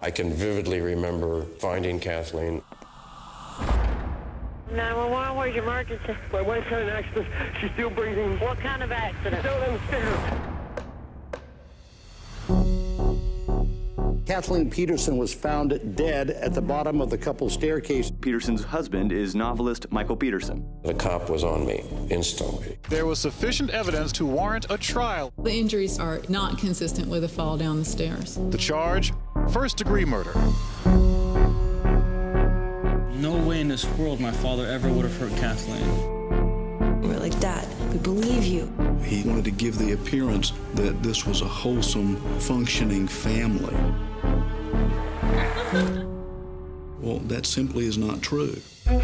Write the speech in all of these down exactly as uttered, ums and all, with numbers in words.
I can vividly remember finding Kathleen. nine one one, where's your emergency? My wife had an accident. She's still breathing. What kind of accident? Down on the stairs. Kathleen Peterson was found dead at the bottom of the couple's staircase. Peterson's husband is novelist Michael Peterson. The cop was on me instantly. There was sufficient evidence to warrant a trial. The injuries are not consistent with a fall down the stairs. The charge, first-degree murder. No way in this world my father ever would have hurt Kathleen. We're like, Dad, we believe you. He wanted to give the appearance that this was a wholesome, functioning family. Well, that simply is not true.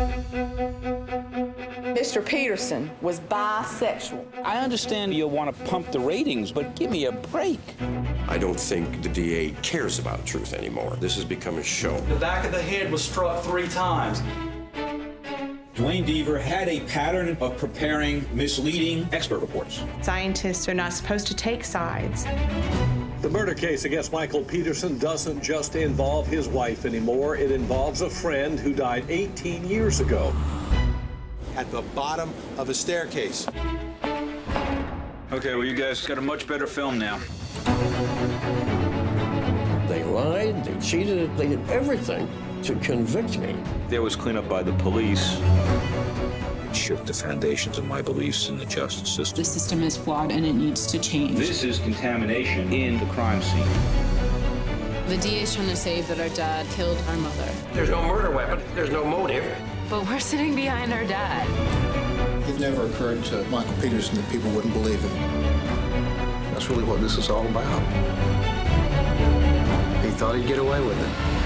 Mister Peterson was bisexual. I understand you'll want to pump the ratings, but give me a break. I don't think the D A cares about truth anymore. This has become a show. The back of the head was struck three times. Duane Deaver had a pattern of preparing misleading expert reports. Scientists are not supposed to take sides. The murder case against Michael Peterson doesn't just involve his wife anymore. It involves a friend who died eighteen years ago. At the bottom of a staircase. Okay, well, you guys got a much better film now. They lied, they cheated, they did everything to convict me. There was cleanup by the police. It shook the foundations of my beliefs in the justice system. The system is flawed and it needs to change. This is contamination in the crime scene. The D A's trying to say that our dad killed our mother. There's no murder weapon. There's no motive. But we're sitting behind our dad. It never occurred to Michael Peterson that people wouldn't believe him. That's really what this is all about. He thought he'd get away with it.